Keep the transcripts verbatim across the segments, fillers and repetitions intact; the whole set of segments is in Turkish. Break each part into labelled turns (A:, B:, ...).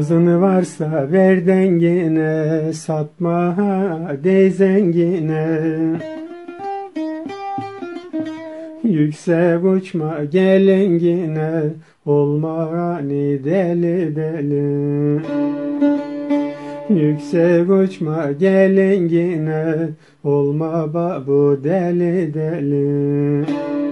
A: Kızını varsa ver dengine, satma de zengine. Yüksek uçma gelengine, olma hani deli deli. Yüksek uçma gelengine, olma babu deli deli.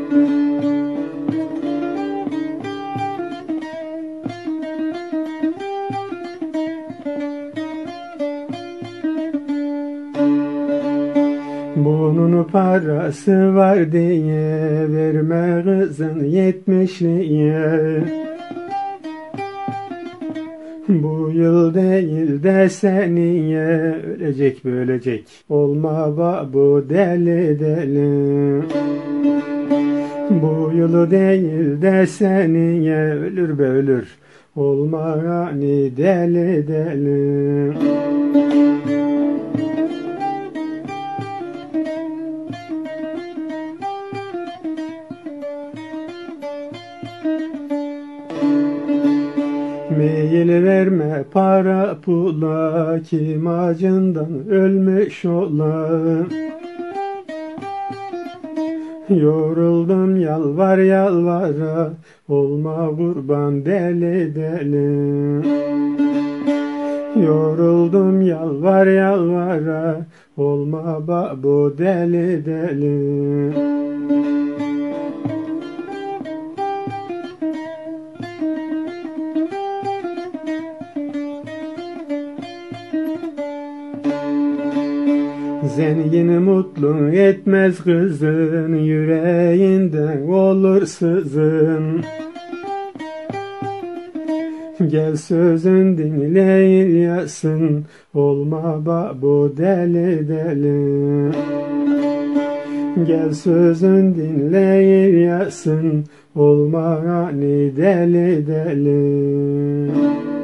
A: Bunun parası var diye verme kızın yetmişliğe. Bu yıl değil de seneye ölecek bölecek, olma babu deli deli. Bu yıl değil de seneye ölür be ölür, olma hani deli deli. Meyil verme para pula, kim acından ölmüş ola. Yoruldum yalvar yalvara, olma kurban deli deli. Yoruldum yalvar yalvara, olma babu deli deli. Zengin mutlu etmez kızın, yüreğinden olur sızın. Gel sözün dinle İlyas'ın, olma babu deli deli. Gel sözün dinle İlyas'ın, olma hani deli deli.